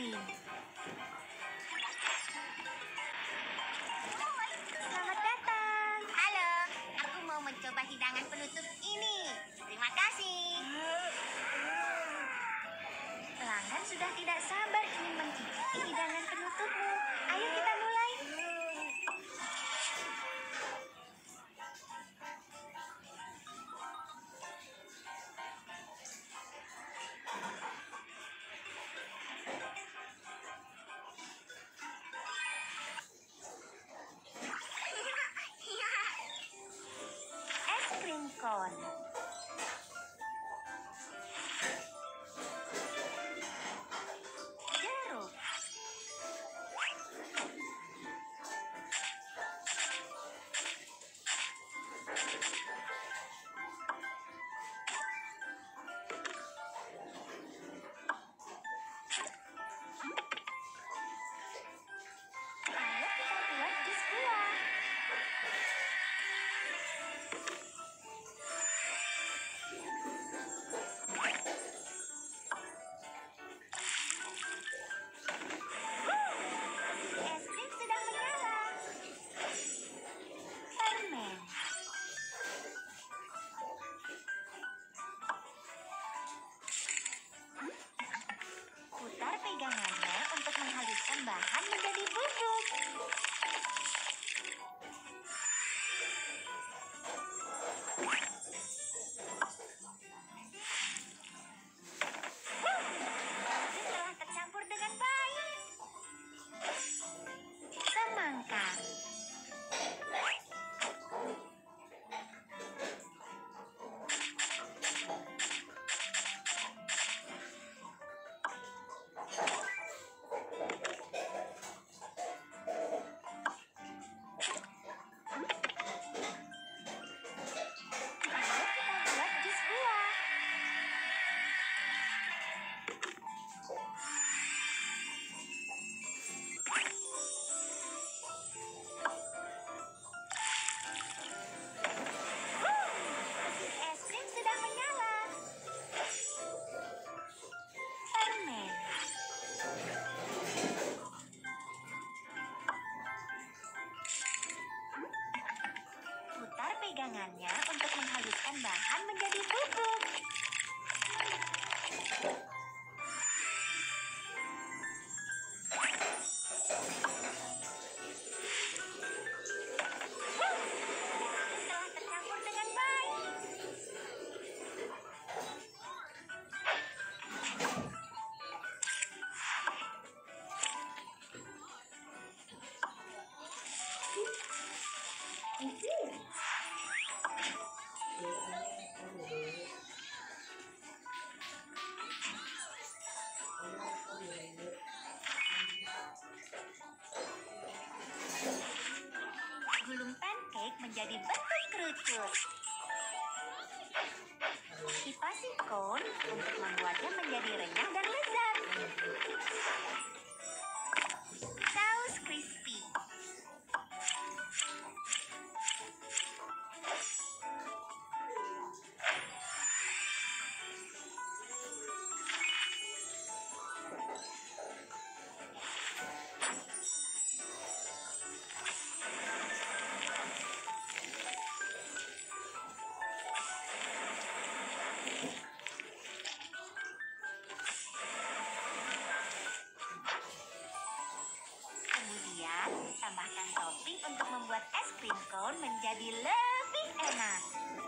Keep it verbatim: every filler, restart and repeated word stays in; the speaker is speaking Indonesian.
krim. Selamat datang. Halo, aku mau mencoba hidangan penutup ini. Terima kasih. Pelanggan sudah tidak sabar ingin mencicipi hidangan penutupmu. Ayo kita mulai. Es krim kon. Jeruk. Ayo kita buat jus buah. Es krim sedang menyala. Permen. Putar pegangannya untuk menghaluskan bahan menjadi bubuk. Jus telah tercampur dengan baik. Semangka. Ayo kita buat jus buah. Mesin es krim sedang menyala. Permen. Putar pegangannya untuk menghaluskan bahan menjadi bubuk. Jus telah tercampur dengan baik. Gulung pancake menjadi bentuk kerucut. Kipasi cone untuk membuatnya menjadi renyah dan lezat. Saus crispy. Kemudian, tambahkan topping untuk membuat es krim cone menjadi lebih enak.